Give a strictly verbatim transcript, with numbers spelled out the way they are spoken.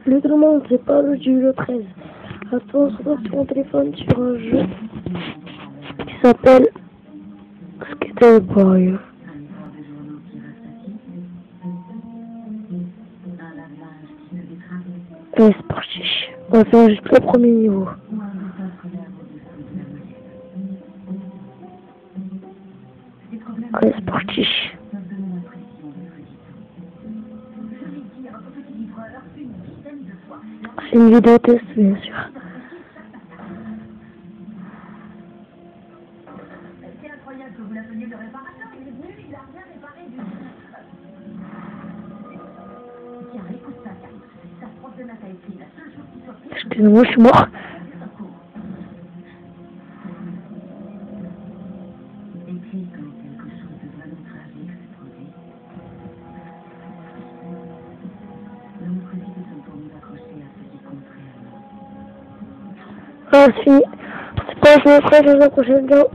Salut tout le monde, c'est Paul du le treize. Attends, on se retrouve sur mon téléphone sur un jeu qui s'appelle Skater Boy. Allez, c'est parti. On va faire juste le premier niveau. Allez, c'est parti. C'est une vidéo test, bien sûr. C'est incroyable que vous l'appeliez le réparateur. Il est venu, il a rien réparé du tout. Tiens, écoute ça, Carlos. C'est sa prof de maths a écrit. La seule chose qui soit claire. Excusez-moi, je suis mort. Écrit quand quelque chose de vraiment tragique se produit. Notre vie est pour nous accrocher à ce qui compte réellement. Ah, si. C'est pas, je me ferai dans la prochaine vidéo.